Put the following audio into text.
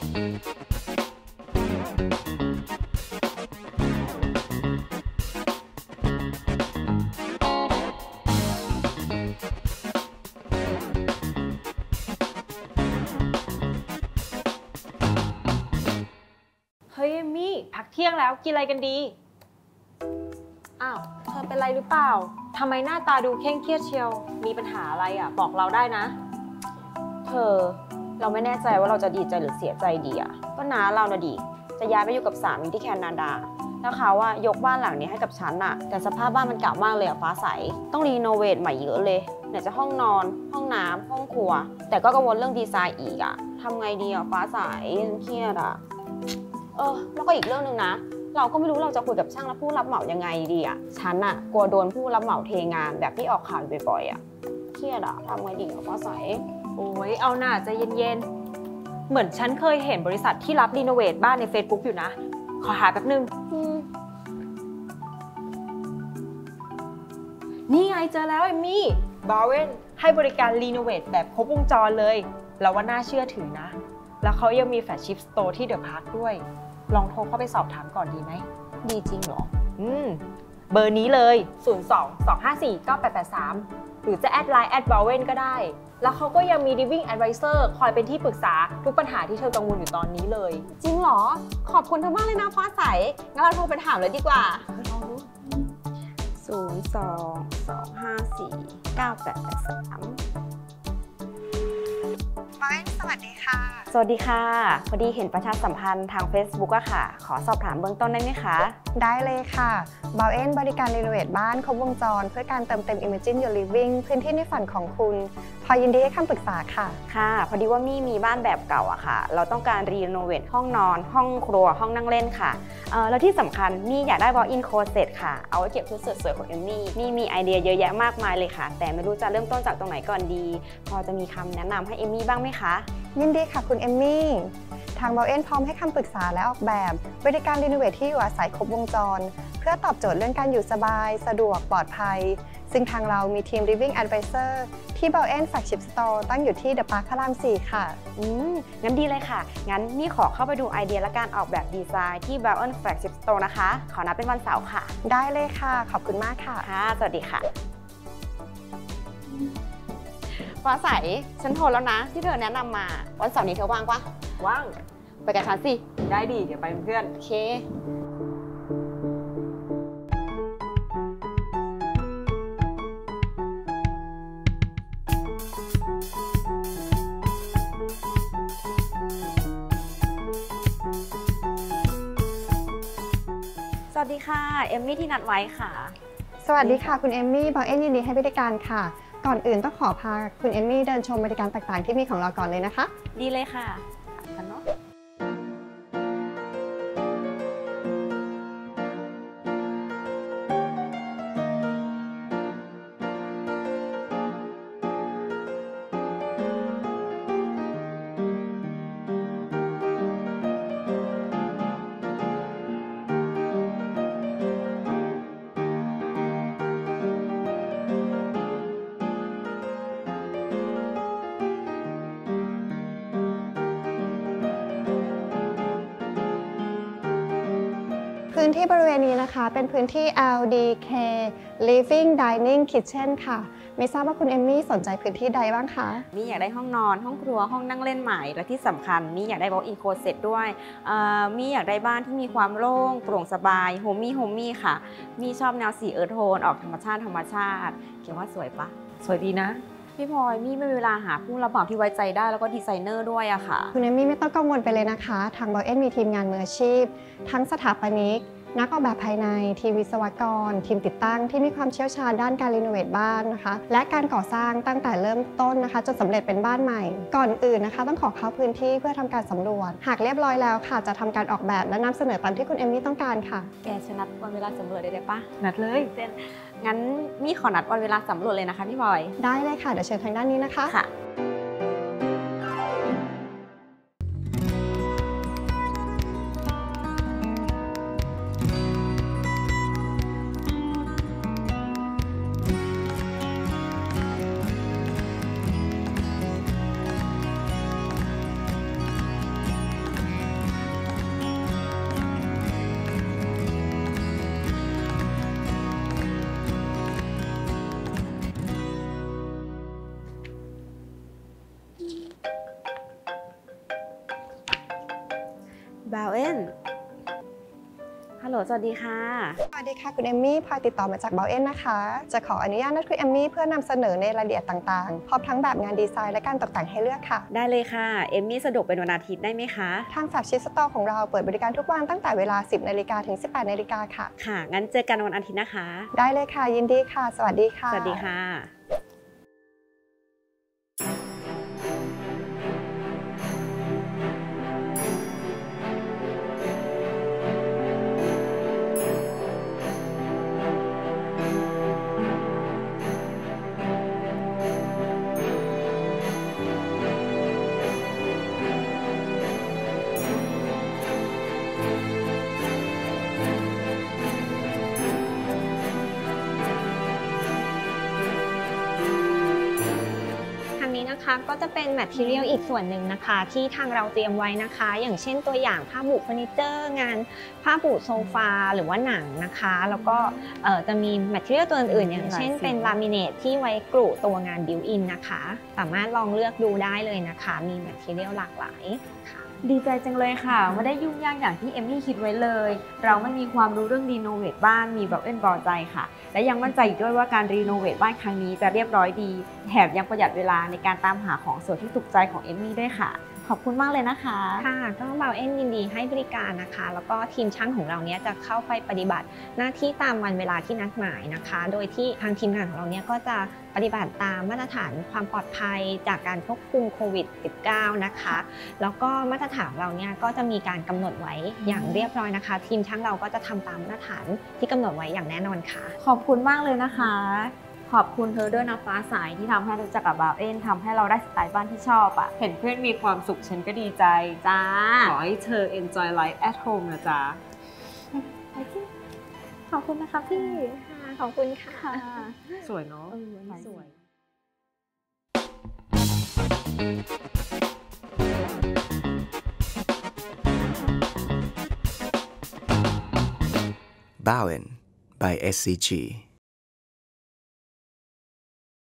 เฮ้ยเอมมี่พักเที่ยงแล้วกินอะไรกันดีอ้าวเธอเป็นไรหรือเปล่าทำไมหน้าตาดูเคร่งเครียดเชียวมีปัญหาอะไรอ่ะบอกเราได้นะเราไม่แน่ใจว่าเราจะดีใจหรือเสียใจดีอ่ะก็น้าเราน่ะดิจะย้ายไปอยู่กับสามีที่แคนาดาแล้วเขาว่ายกบ้านหลังนี้ให้กับฉันน่ะแต่สภาพบ้านมันเก่ามากเลยอ่ะฟ้าใสต้องรีโนเวทใหม่เยอะเลยไหนจะห้องนอนห้องน้ำห้องครัวแต่ก็กังวลเรื่องดีไซน์อีกอ่ะทำไงดีอ่ะฟ้าใสเครียดอ่ะแล้วก็อีกเรื่องนึงนะเราก็ไม่รู้เราจะคุยกับช่างและผู้รับเหมายังไงดีอ่ะฉันอ่ะกลัวโดนผู้รับเหมาเทงานแบบที่ออกข่าวบ่อยๆอ่ะเครียดอ่ะทำไงดีอ่ะฟ้าใสโอ้ยเอาหน่าใจเย็นๆเหมือนฉันเคยเห็นบริษัทที่รับรีโนเวทบ้านใน Facebook อยู่นะขอหาแป๊บนึงนี่ไงเจอแล้วเอมมี่บาเวนให้บริการรีโนเวทแบบครบวงจรเลยเราว่าน่าเชื่อถือนะแล้วเขายังมีแฟลชชิพสโตร์ที่เดอะพาร์คด้วยลองโทรเข้าไปสอบถามก่อนดีไหมดีจริงเหรอเบอร์นี้เลย 02-254-9883 หรือจะแอดไลน์บาเวนก็ได้แล้วเขาก็ยังมี Living Advisor คอยเป็นที่ปรึกษาทุกปัญหาที่เธอกังวลอยู่ตอนนี้เลยจริงเหรอขอบคุณเธอมากเลยนะฟ้าใสงั้นเราโทรไปถามเลยดีกว่า02-254-9883 สวัสดีค่ะสวัสดีค่ะพอดีเห็นประชาสัมพันธ์ทาง Facebook อะค่ะขอสอบถามเบื้องต้นได้ไหมคะได้เลยค่ะบาวเอ็นบริการรีโนเวทบ้านครบวงจรเพื่อการเติมเต็ม Imagine Your Living พื้นที่ในฝันของคุณพอยินดีให้คำปรึกษาค่ะค่ะพอดีว่ามีบ้านแบบเก่าอะค่ะเราต้องการรีโนเวทห้องนอนห้องครัวห้องนั่งเล่นค่ะแล้วที่สำคัญมีอยากได้ Walk-in Closet ค่ะเอาไว้เก็บชุดสวยๆของเอมมี่มีไอเดียเยอะแยะมากมายเลยค่ะแต่ไม่รู้จะเริ่มต้นจากตรงไหนก่อนดีพอจะมีคำแนะนำให้เอมมี่บ้างไหมคะยินดีค่ะคุณเอมมี่ทางบาวเอ็นพร้อมให้คำปรึกษาและออกแบบบริการรีโนเวทที่อยู่อาศัยครบวงจรเพื่อตอบโจทย์เรื่องการอยู่สบายสะดวกปลอดภัยซึ่งทางเรามีทีม Living Advisor ที่บาวเอ็นแฟลกชิพสโตร์ตั้งอยู่ที่เดอะพาร์คพระราม 4 ค่ะงั้นดีเลยค่ะงั้นนี่ขอเข้าไปดูไอเดียและการออกแบบดีไซน์ที่บาวเอ็นแฟลกชิพสโตร์นะคะขอนัดเป็นวันเสาร์ค่ะได้เลยค่ะขอบคุณมากค่ะค่ะสวัสดีค่ะฟ้าใสฉันโทรแล้วนะที่เธอแนะนำมาวันเสาร์นี้เธอว่างปะว่างไปกับฉันสิได้ดีเดี๋ยวไปเป็นเพื่อนโอเคสวัสดีค่ะเอมมี่ที่นัดไว้ค่ะสวัสดีค่ะคุณเอมมี่บาวเอ็นยินดีให้บริการค่ะก่อนอื่นต้องขอพาคุณเอมมี่เดินชมบริการต่างๆที่มีของเราก่อนเลยนะคะดีเลยค่ะกันเนาะพื้นที่บริเวณนี้นะคะเป็นพื้นที่ LDK Living Dining Kitchen ค่ะไม่ทราบว่าคุณเอมมี่สนใจพื้นที่ใดบ้างคะมี่อยากได้ห้องนอนห้องครัวห้องนั่งเล่นใหม่และที่สำคัญมี่อยากได้ Walk-in Closet ด้วยมี่อยากได้บ้านที่มีความโล่งโปร่งสบายโฮมี่ค่ะมี่ชอบแนวสีเอิร์ธโทนออกธรรมชาติเขียนว่าสวยปะสวยดีนะพี่พลอยมี่ไม่มีเวลาหาผู้รับเหมาที่ไว้ใจได้แล้วก็ดีไซเนอร์ด้วยอะค่ะคุณเอมมี่ไม่ต้องกังวลไปเลยนะคะทางบาวเอ็นมีทีมงานมืออาชีพทั้งสถาปนิกนักออกแบบภายในทีมวิศวกรทีมติดตั้งที่มีความเชี่ยวชาญด้านการรีโนเวทบ้านนะคะและการก่อสร้างตั้งแต่เริ่มต้นนะคะจนสำเร็จเป็นบ้านใหม่ก่อนอื่นนะคะต้องขอเข้าพื้นที่เพื่อทำการสำรวจหากเรียบร้อยแล้วค่ะจะทำการออกแบบและนำเสนอตามที่คุณเอมมี่ต้องการค่ะแกจะนัดวันเวลาสำรวจได้ปะนัดเลยงั้นมี่ขอนัดวันเวลาสำรวจเลยนะคะพี่พลอยได้เลยค่ะเดี๋ยวเชิญทางด้านนี้นะคะค่ะบาวเอ็นฮัลโหลสวัสดีค่ะสวัสดีค่ะคุณเอมมี่พลอยติดต่อมาจากเบลเอ็นนะคะจะขออนุญาตนัดคุณเอมมี่เพื่อนำเสนอในรายละเอียดต่างๆพร้อมทั้งแบบงานดีไซน์และการตกแต่งให้เลือกค่ะได้เลยค่ะเอมมี่สะดวกเป็นวันอาทิตย์ได้ไหมคะทางแฟลกชิพสโตร์ของเราเปิดบริการทุกวันตั้งแต่เวลา 10 นาฬิกาถึง 18 นาฬิกาค่ะค่ะงั้นเจอกันวันอาทิตย์นะคะได้เลยค่ะยินดีค่ะสวัสดีค่ะสวัสดีค่ะก็จะเป็นแมททีเรียลอีกส่วนหนึ่งนะคะที่ทางเราเตรียมไว้นะคะอย่างเช่นตัวอย่างผ้าบุเฟอร์นิเจอร์งานผ้าบุโซฟาหรือว่าหนังนะคะแล้วก็จะมีแมททีเรียลตัวอื่นๆอย่างเช่นเป็นลามิเนตที่ไว้กรุตัวงานบิวอินนะคะสามารถลองเลือกดูได้เลยนะคะมีแมททีเรียลหลากหลายค่ะดีใจจังเลยค่ะไม่ได้ยุ่งยากอย่างที่เอมมี่คิดไว้เลยเราไม่มีความรู้เรื่องรีโนเวทบ้านมีแบบเอ็นพอใจค่ะและยังมั่นใจอีกด้วยว่าการรีโนเวทบ้านครั้งนี้จะเรียบร้อยดีแถมยังประหยัดเวลาในการตามหาของสวยที่ถูกใจของเอมมี่ด้วยค่ะขอบคุณมากเลยนะคะค่ะก็เบลเอ็นยินดีให้บริการนะคะแล้วก็ทีมช่างของเราเนี้ยจะเข้าไปปฏิบัติหน้าที่ตามวันเวลาที่นัดหมายนะคะโดยที่ทางทีมงานของเราเนี้ยก็จะปฏิบัติตามมาตรฐานความปลอดภัยจากการควบคุมโควิด -19 นะคะแล้วก็มาตรฐานเราเนี้ยก็จะมีการกำหนดไว้อย่างเรียบร้อยนะคะทีมช่างเราก็จะทำตามมาตรฐานที่กำหนดไว้อย่างแน่นอนค่ะขอบคุณมากเลยนะคะขอบคุณเธอด้วยนะฟ้าสายที่ทำให้รู้จักกับบาวเอ็นทำให้เราได้สไตล์บ้านที่ชอบอ่ะเห็นเพื่อนมีความสุขฉันก็ดีใจจ้าขอให้เธอ enjoy life at home นะจ๊ะขอบคุณนะคะพี่ขอบคุณค่ะสวยเนาะสวย Bowen by SCG